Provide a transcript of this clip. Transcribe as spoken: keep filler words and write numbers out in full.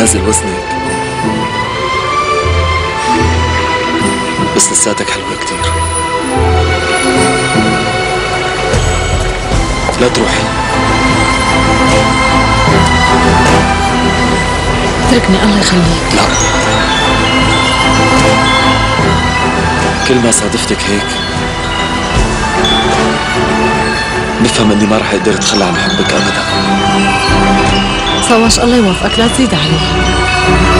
نازل وزنك، بس لساتك حلوة كتير. لا تروحي. اتركني الله يخليك. لا، كل ما صادفتك هيك بفهم اني ما رح اقدر اتخلى عن حبك ابدا. صواش الله يوفقك، لا تزيد عليه.